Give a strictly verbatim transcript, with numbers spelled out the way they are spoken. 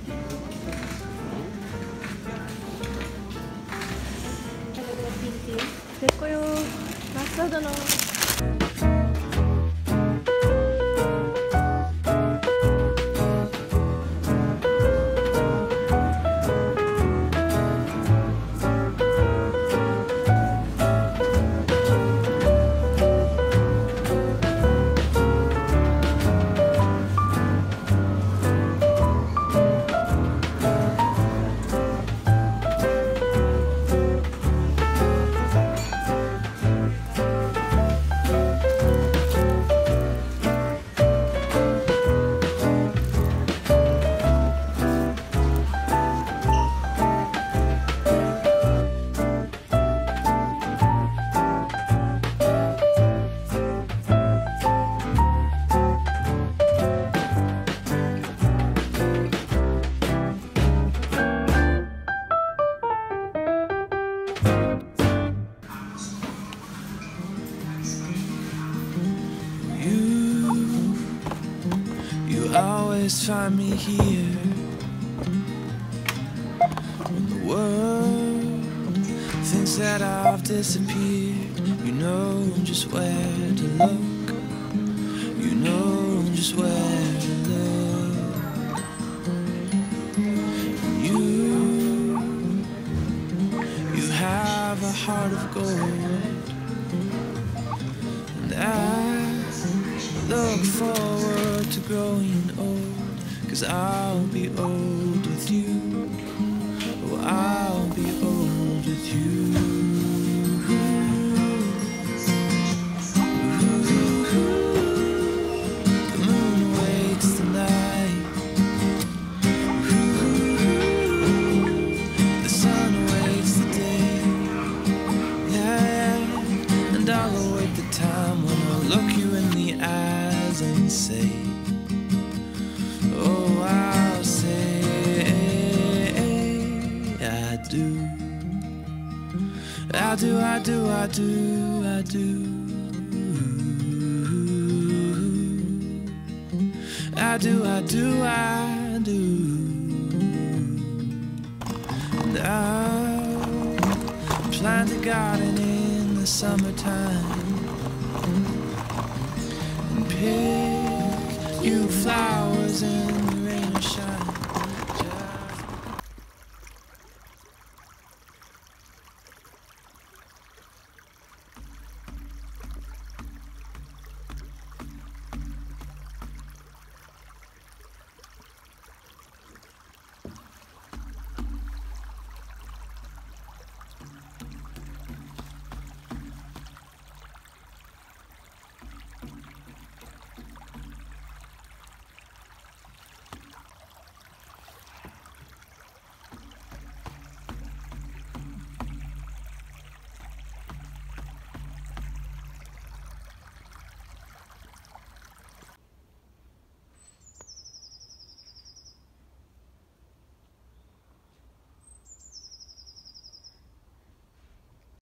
됐고요。マスタードの。 Always find me here when the world thinks that I've disappeared. You know just where to look. You know just where to look. You, you have a heart of gold, and I look forward to growing old, 'cause I'll be old with you. Oh, I'll be old with you. The moon waits the night. The sun waits the day. Yeah, and I'll await the time when I'll look you in the eyes and say, oh, I'll say I do. I do, I do, I do, I do. I do, I do, I do. And I'll plant a garden in the summertime and pick you flowers in